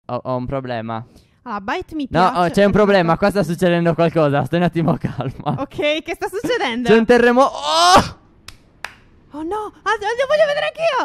ho un problema. Ah, Bite mi No, piace. c'è un problema, qua sta succedendo qualcosa. Stai un attimo calma. Ok, che sta succedendo? C'è un terremoto. Oh no, lo voglio vedere anch'io.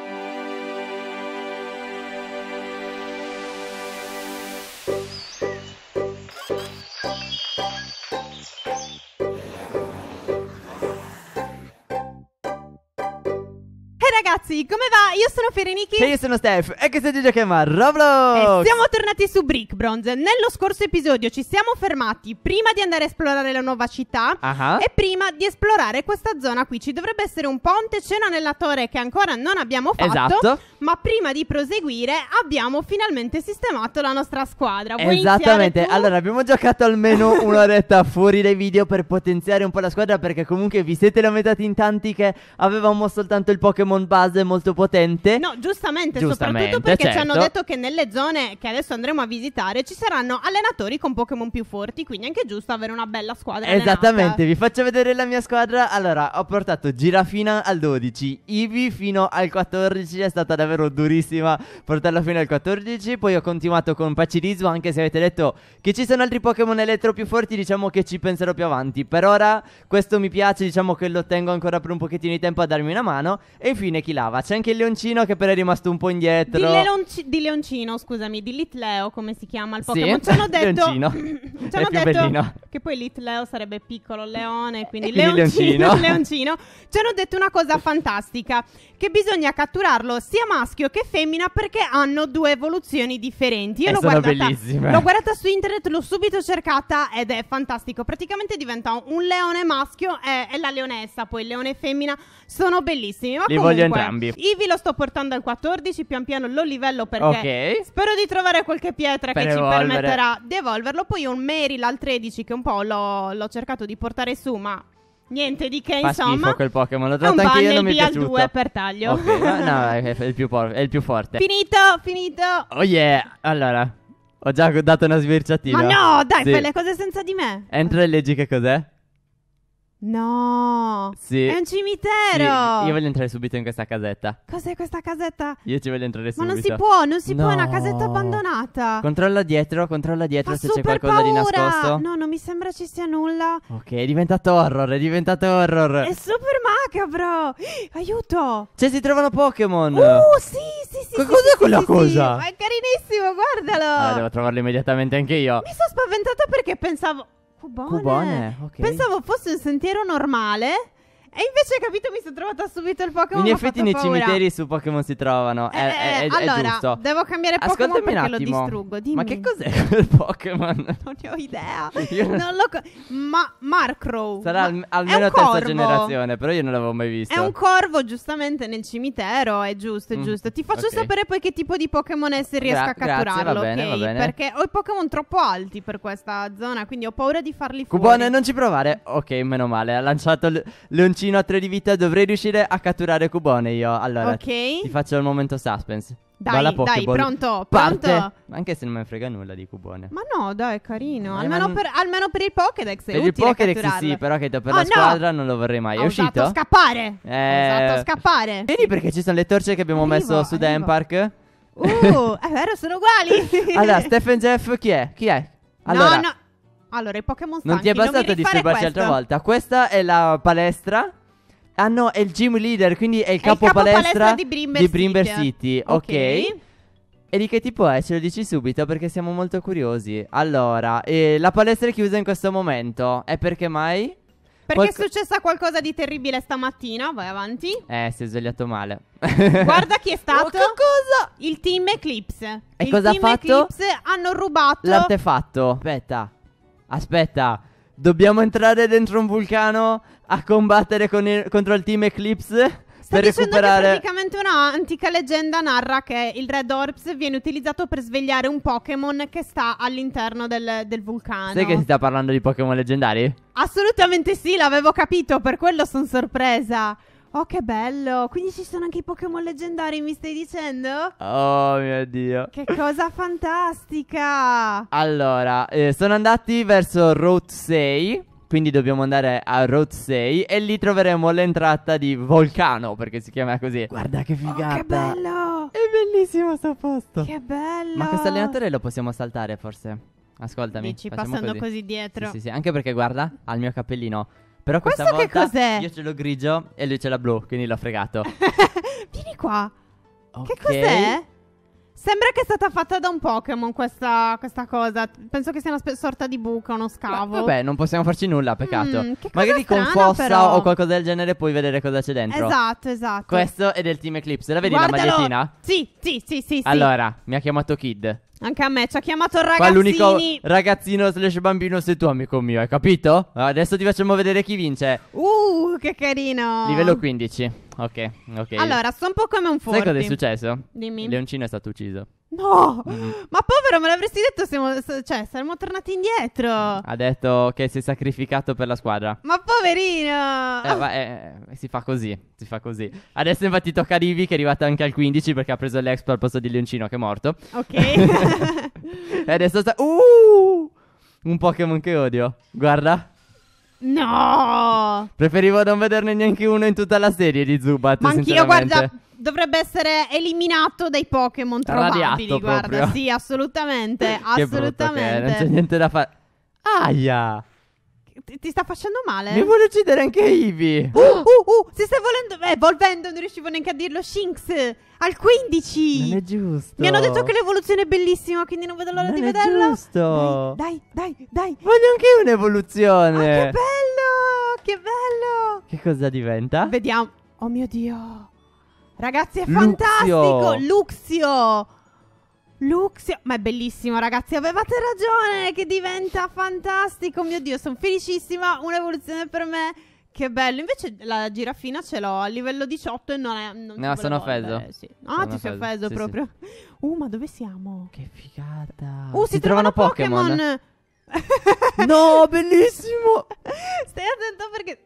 Ragazzi, come va? Io sono Fireniki E io sono Steph e questo è giochiamo a Roblox. e siamo tornati su Brick Bronze. Nello scorso episodio ci siamo fermati prima di andare a esplorare la nuova città e prima di esplorare questa zona qui. Ci dovrebbe essere un ponte, c'è un annellatore che ancora non abbiamo fatto. Esatto. Ma prima di proseguire abbiamo finalmente sistemato la nostra squadra. Vuoi Esattamente, iniziare tu? allora abbiamo giocato almeno un'oretta fuori dai video per potenziare un po' la squadra, perché comunque vi siete lamentati in tanti che avevamo soltanto il Pokémon base molto potente. No, giustamente, Giustamente, soprattutto perché ci certo. hanno detto che nelle zone che adesso andremo a visitare ci saranno allenatori con Pokémon più forti, quindi è anche giusto avere una bella squadra Esattamente, allenata. vi faccio vedere la mia squadra. Allora, ho portato Girafina al 12, Eevee fino al 14, è stata davvero durissima portarla fino al 14. Poi ho continuato con Pachirisu, anche se avete detto che ci sono altri Pokémon elettro più forti, diciamo che ci penserò più avanti. Per ora questo mi piace, diciamo che lo tengo ancora per un pochettino di tempo a darmi una mano. E infine Kilava, c'è anche il Leoncino che però è rimasto un po' indietro. Di Leoncino, scusami, di Litleo, come si chiama il Sì, Pokémon? Ci hanno detto Leoncino. ci hanno È più detto bellino. che poi Litleo sarebbe piccolo leone, quindi E quindi Leoncino. Leoncino. Ci hanno detto una cosa fantastica, che bisogna catturarlo sia maschio che femmina perché hanno due evoluzioni differenti. Io sono bellissime. l'ho guardata su internet, l'ho subito cercata ed è fantastico. Praticamente diventa un leone maschio e la leonessa, poi il leone femmina. Sono bellissimi. Ma Li comunque, voglio entrambi. Eevee lo sto portando al 14, pian piano lo livello perché Ok. spero di trovare qualche pietra Per che ci evolvere. permetterà di evolverlo. Poi ho un Meryl al 13 che un po' l'ho cercato di portare su, ma niente di che, Fa insomma. schifo quel Pokémon, l'ho È un tratto anche io, ban non mi è il B al piaciuto. 2 per taglio. Ok, no, è il più forte. Finito. Oh yeah, allora, ho già dato una sbirciatina. Ma no, dai, Sì. fai le cose senza di me. Entra e leggi che cos'è? No, Sì. è un Sì, cimitero. io voglio entrare subito in questa casetta. Cos'è questa casetta? Io ci voglio entrare Ma subito. non si può, è una No. casetta abbandonata. Controlla dietro Fa se c'è super qualcosa di paura. nascosto. No, non mi sembra ci sia nulla. Ok, è diventato horror, è diventato horror. È super macabro. Aiuto. Cioè si trovano Pokémon. Sì. Cos'è quella sì. cosa? Ma è carinissimo, guardalo. Allora, devo trovarlo immediatamente anche io. Mi sono spaventata perché pensavo Cubone, ok. Pensavo fosse un sentiero normale. E invece, capito, mi sono trovata subito il Pokémon. In m'ha effetti fatto nei paura. cimiteri su Pokémon si trovano. È allora, giusto. devo cambiare Pokémon Ascoltami un perché lo attimo. distruggo. Dimmi. Ma che cos'è quel Pokémon? Non ne ho idea. Io non- Non lo Markrow. Sarà Ma- è almeno un terza corvo. generazione, però io non l'avevo mai visto. È un corvo, giustamente, nel cimitero. È giusto, è giusto. Ti faccio ok. sapere poi che tipo di Pokémon è se riesco a Grazie, catturarlo. va bene, ok? va bene. Perché ho i Pokémon troppo alti per questa zona. Quindi ho paura di farli fuori. Cubone, non ci provare. Ok, meno male. Ha lanciato Leoncino a 3 di vita. Dovrei riuscire a catturare Cubone io. Allora, Ok. ti faccio il momento suspense. Dai, Balla dai, Pokéball. pronto, Parte. pronto. Anche se non me ne frega nulla di Cubone. Ma no, dai, è carino. Ma Almeno, non- almeno per il Pokédex è Per il utile Pokédex catturarlo. sì, però che per Oh, la no! squadra non lo vorrei mai. È Ho uscito? usato scappare. Ho Eh, usato scappare. Vedi perché ci sono le torce che abbiamo messo su Dan Park? È vero, sono uguali. Allora, Steph e Jeff chi è? Chi è? Allora, No. Allora, i Pokémon stanchi. non ti è bastato mi rifare disturbarci questo. l'altra volta. Questa è la palestra. Ah no, è il gym leader, quindi è il È il capo capo palestra palestra di Brimber City. City. Ok. E di che tipo è? Ce lo dici subito perché siamo molto curiosi. Allora, la palestra è chiusa in questo momento. E perché mai? Perché è successa qualcosa di terribile stamattina. Vai avanti. Si è svegliato male. Guarda chi è stato. Oh, che cosa? Il team Eclipse. E il cosa ha team fatto? Eclipse hanno rubato. L'artefatto. Aspetta. Dobbiamo entrare dentro un vulcano a combattere contro il team Eclipse Sta per dicendo recuperare. che praticamente una antica leggenda narra che il Red Orbs viene utilizzato per svegliare un Pokémon che sta all'interno del vulcano. Sai che si sta parlando di Pokémon leggendari? Assolutamente sì, l'avevo capito, per quello sono sorpresa. Oh, che bello! Quindi ci sono anche i Pokémon leggendari, mi stai dicendo? Oh mio Dio. Che cosa fantastica! Allora, sono andati verso Route 6. Quindi dobbiamo andare a Route 6 e lì troveremo l'entrata di Volcano, perché si chiama così. Guarda che figata. Oh, che bello! bello! È bellissimo sto posto. Che bello! Ma questo allenatore lo possiamo saltare forse? Ascoltami. Dici passando così dietro. Sì, anche perché guarda, ha il mio cappellino. Però questa Questo volta che cos'è? io ce l'ho grigio e lui ce l'ha blu, quindi l'ho fregato. Vieni qua. Ok. Che cos'è? Sembra che è stata fatta da un Pokémon questa cosa. Penso che sia una sorta di buca, uno scavo. Vabbè, non possiamo farci nulla, peccato. Che Magari cosa con strana, fossa però. o qualcosa del genere puoi vedere cosa c'è dentro. Esatto. Questo è del Team Eclipse. La vedi Guardalo. la magliettina? Sì. Allora, mi ha chiamato Kid. Anche a me ci ha chiamato Qua ragazzini. l'unico ragazzino / bambino sei tu, amico mio, hai capito? Adesso ti facciamo vedere chi vince. Che carino. Livello 15. Ok. Allora, sono un po' come un forti. Sai cosa è successo? Dimmi. Il leoncino è stato ucciso. No, ma povero, me l'avresti detto, saremmo tornati indietro. Ha detto che si è sacrificato per la squadra. Ma poverino. Si fa così. Adesso infatti tocca a Rivi, che è arrivata anche al 15 perché ha preso l'expo al posto di leoncino che è morto. Ok. E adesso sta... un Pokémon che odio. Guarda. No. Preferivo non vederne neanche uno in tutta la serie di Zubat. Ma anch'io, sinceramente. guarda, dovrebbe essere eliminato dai Pokémon trovabili. Radiato Guarda, proprio. sì, assolutamente. Che brutto che è, non c'è niente da fare. Aia. Ti sta facendo male? Mi vuole uccidere anche Eevee. Si sta evolvendo, non riuscivo neanche a dirlo. Shinx al 15. Non è giusto. Mi hanno detto che l'evoluzione è bellissima, quindi non vedo l'ora di vederla. Non è giusto. Dai. Voglio anche io un'evoluzione. Che bello. Che cosa diventa? Vediamo. Oh mio Dio. Ragazzi, è Luxio. fantastico. Luxio. Ma è bellissimo, ragazzi. Avevate ragione, che diventa fantastico. Mio Dio, sono felicissima. Un'evoluzione per me. Che bello. Invece la giraffina ce l'ho a livello 18 e non è... No, sono offeso. Sì. Ti sei offeso sì, proprio. Ma dove siamo? Che figata. Si trovano Pokémon. No, bellissimo. Stai attento perché...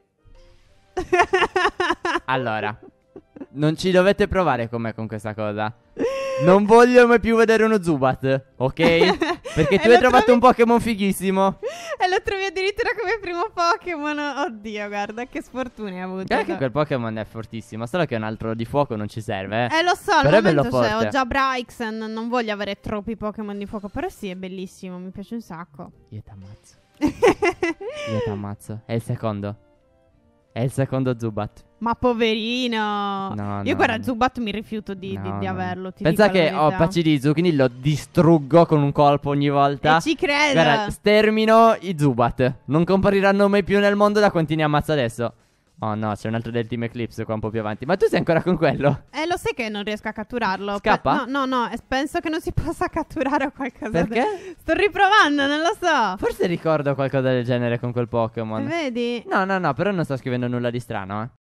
Allora, non ci dovete provare con me con questa cosa. Non voglio mai più vedere uno Zubat, ok? Perché tu hai trovato un Pokémon fighissimo. E lo trovi addirittura come primo Pokémon. Oddio, guarda, che sfortuna hai avuto. Guarda che quel Pokémon è fortissimo. Solo che un altro di fuoco non ci serve. Lo so, al però è bello momento forte. Ho già Bryxen. Non voglio avere troppi Pokémon di fuoco. Però sì, è bellissimo, mi piace un sacco. Io t'ammazzo. È il secondo. È il secondo Zubat. Ma poverino. No, io guarda, Zubat mi rifiuto di averlo. Pensa che ho Pachirisu, quindi lo distruggo con un colpo ogni volta. E ci credo. Guarda, stermino i Zubat. Non compariranno mai più nel mondo da quanti ne ammazzo adesso. Oh no, c'è un altro del Team Eclipse qua un po' più avanti. Ma tu sei ancora con quello? Lo sai che non riesco a catturarlo. Scappa? No, penso che non si possa catturare o qualcosa. Perché? Sto riprovando, non lo so. Forse ricordo qualcosa del genere con quel Pokémon. Vedi? No, però non sto scrivendo nulla di strano, eh.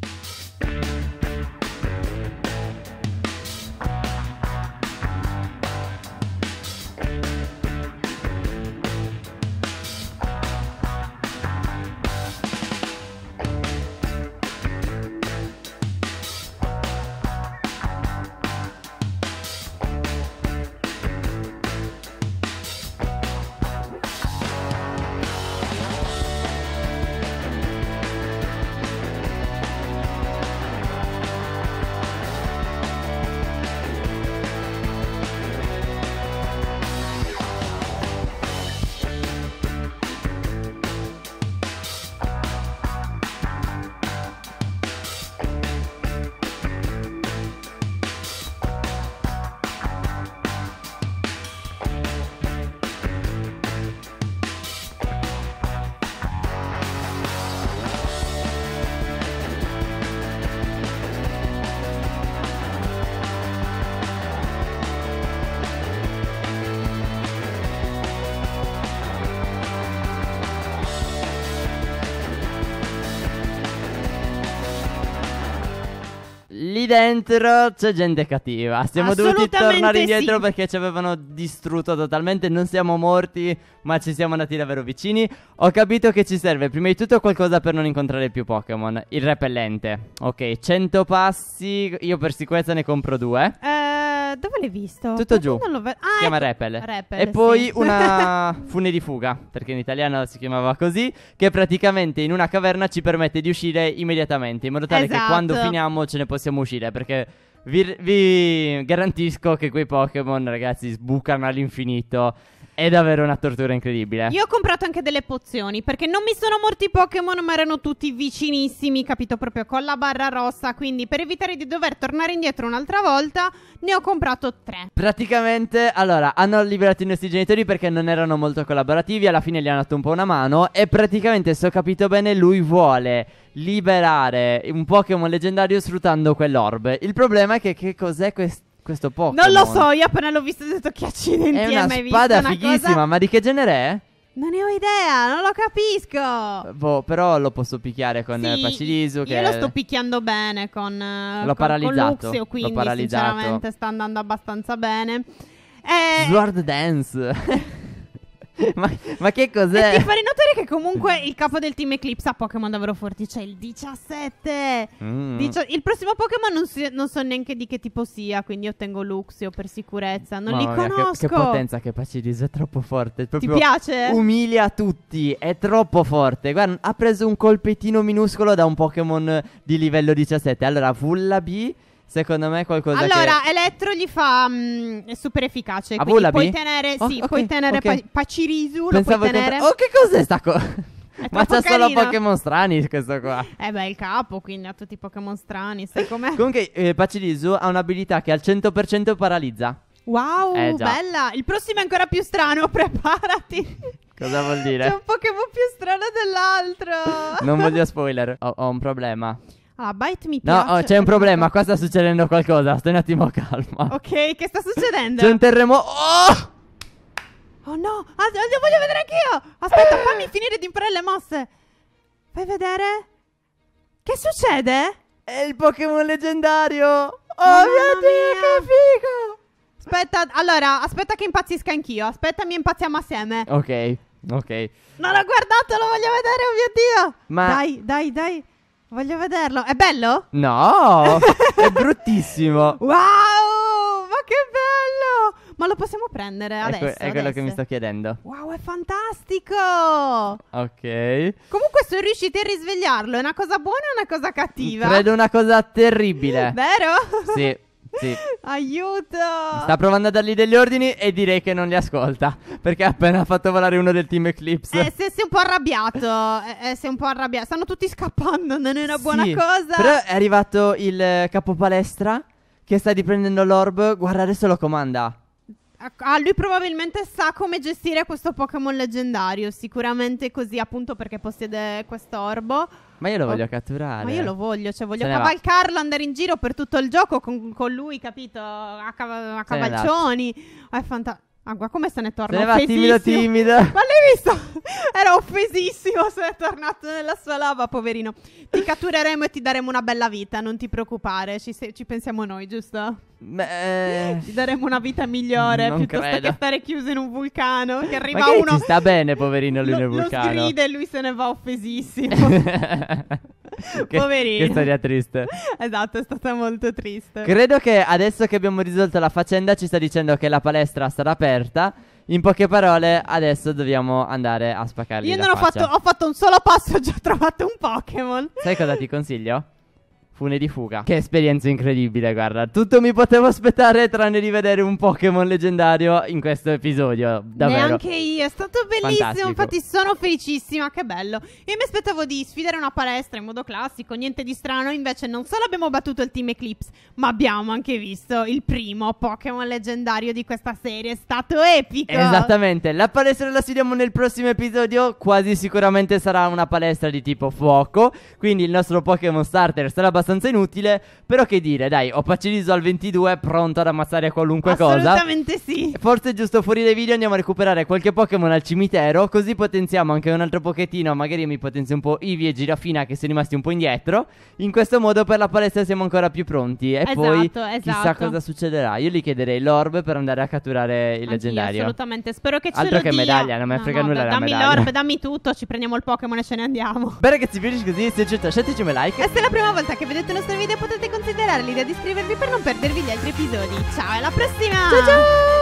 Lì dentro c'è gente cattiva. Siamo dovuti tornare indietro perché ci avevano distrutto totalmente. Non siamo morti, ma ci siamo andati davvero vicini. Ho capito che ci serve prima di tutto qualcosa per non incontrare più Pokémon. Il repellente. Ok, 100 passi. Io per sicurezza ne compro 2. Dove l'hai visto? Tutto giù. Non lo si chiama Repel. Repel. E poi sì. una fune di fuga, perché in italiano si chiamava così, che praticamente in una caverna ci permette di uscire immediatamente, in modo tale che quando finiamo ce ne possiamo uscire, perché vi garantisco che quei Pokémon, ragazzi, sbucano all'infinito. È davvero una tortura incredibile. Io ho comprato anche delle pozioni, perché non mi sono morti i Pokémon, ma erano tutti vicinissimi, capito, proprio con la barra rossa. Quindi per evitare di dover tornare indietro un'altra volta, ne ho comprato 3. Praticamente, allora, hanno liberato i nostri genitori perché non erano molto collaborativi. Alla fine gli hanno dato un po' una mano. E praticamente, se ho capito bene, lui vuole liberare un Pokémon leggendario sfruttando quell'orb. Il problema è che cos'è questo Pokémon? Non lo so, io appena l'ho visto ho detto che accidenti. È una spada fighissima, cosa? Ma di che genere è? Non ne ho idea, non lo capisco. Boh, però lo posso picchiare con Pachirisu. Io lo sto picchiando bene con paralizzato. Luxio, quindi sinceramente sta andando abbastanza bene. Sword Dance. ma che cos'è? E ti farei notare che comunque il capo del Team Eclipse ha Pokémon davvero forti. C'è il 17. Il prossimo Pokémon non so neanche di che tipo sia, quindi io tengo Luxio per sicurezza. Non li conosco. Che potenza che Pachirisu, è troppo forte. Ti piace? Umilia tutti, è troppo forte. Guarda, ha preso un colpettino minuscolo da un Pokémon di livello 17. Allora, Vullaby, secondo me è qualcosa allora, Elettro gli fa è super efficace. Quindi puoi tenere, puoi tenere Pachirisu. Pensavo lo puoi tenere. che cos'è sta cosa? Ma c'ha solo Pokémon strani questo qua. Il capo, quindi ha tutti i Pokémon strani. Sai com'è? Comunque Pachirisu ha un'abilità che al 100% paralizza. Wow, bella. Il prossimo è ancora più strano, preparati. Cosa vuol dire? C'è un Pokémon più strano dell'altro. Non voglio spoiler. Ho un problema. Bite mi piace. No, c'è un problema. Qua sta succedendo qualcosa. Stai un attimo calma. Ok, che sta succedendo? C'è un terremoto. Oh no, lo voglio vedere anch'io. Aspetta, fammi finire di imparare le mosse. Fai vedere? Che succede? È il Pokémon leggendario. Oh mio Dio, che figo. Aspetta che impazzisca anch'io. Aspetta, mi impazziamo assieme. Ok. Non l'ho guardato, lo voglio vedere, oh mio Dio. Ma Dai. Voglio vederlo. È bello? No, è bruttissimo. Wow, ma che bello. Ma lo possiamo prendere adesso? È quello che mi sto chiedendo. Wow, è fantastico. Ok. Comunque sono riusciti a risvegliarlo. È una cosa buona o una cosa cattiva? Credo una cosa terribile. Vero? Sì. Aiuto. Sta provando a dargli degli ordini e direi che non li ascolta, perché ha appena fatto volare uno del Team Eclipse. Si è un po' arrabbiato. Stanno tutti scappando. Non è una buona cosa. Però è arrivato il capo palestra che sta riprendendo l'orb. Guarda, adesso lo comanda. Lui probabilmente sa come gestire questo Pokémon leggendario. Sicuramente così, appunto, perché possiede questo orbo. Ma io lo voglio catturare. Ma io lo voglio, voglio cavalcarlo, andare in giro per tutto il gioco con lui, capito? A cavalcioni. È fantastico. Guarda come se ne torna offesissimo. Timido. Ma l'hai visto? Era offesissimo, se è tornato nella sua lava, poverino. Ti cattureremo e ti daremo una bella vita, non ti preoccupare. Ci pensiamo noi, giusto? Ti daremo una vita migliore piuttosto che stare chiuso in un vulcano. Che arriva uno. Ci sta bene, poverino, lui nel vulcano. Lo sgrida e lui se ne va offesissimo. Poverino. Che storia triste. Esatto, è stata molto triste. Credo che adesso che abbiamo risolto la faccenda ci sta dicendo che la palestra sarà aperta. In poche parole, adesso dobbiamo andare a spaccargli la faccia. Ho fatto un solo passo e ho già trovato un Pokémon. Sai cosa ti consiglio? Fune di fuga. Che esperienza incredibile, guarda. Tutto mi potevo aspettare tranne di vedere un Pokémon leggendario in questo episodio. Davvero. Neanche io, è stato bellissimo. Fantastico. Infatti sono felicissima, che bello. Io mi aspettavo di sfidare una palestra in modo classico, niente di strano. Invece non solo abbiamo battuto il Team Eclipse, ma abbiamo anche visto il primo Pokémon leggendario di questa serie. È stato epico. Esattamente. La palestra la sfidiamo nel prossimo episodio. Quasi sicuramente sarà una palestra di tipo fuoco. Quindi il nostro Pokémon starter sarà abbastanza inutile. Però che dire, dai, ho Pachirisu al 22 pronto ad ammazzare qualunque cosa. Assolutamente sì. Forse giusto fuori dai video andiamo a recuperare qualche Pokémon al cimitero, così potenziamo anche un altro pochettino. Magari mi potenzio un po' Eevee e Girafina, che sono rimasti un po' indietro. In questo modo per la palestra siamo ancora più pronti. E poi chissà cosa succederà. Io gli chiederei l'orb per andare a catturare il leggendario. Assolutamente, spero che ce altro lo che dia. Medaglia, non me frega nulla la dammi medaglia. l'orb, dammi tutto, ci prendiamo il Pokémon e ce ne andiamo. Beh ragazzi, vi piace così, se è giusto lasciateci un like. E se è la prima volta che vedete il nostro video potete considerare l'idea di iscrivervi per non perdervi gli altri episodi. Ciao, alla prossima! Ciao ciao!